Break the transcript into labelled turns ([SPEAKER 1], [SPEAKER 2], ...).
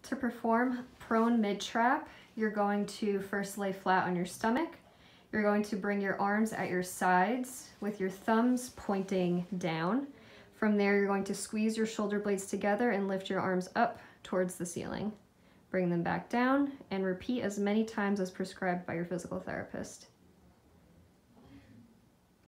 [SPEAKER 1] To perform prone mid-trap, you're going to first lay flat on your stomach. You're going to bring your arms at your sides with your thumbs pointing down. From there, you're going to squeeze your shoulder blades together and lift your arms up towards the ceiling. Bring them back down and repeat as many times as prescribed by your physical therapist.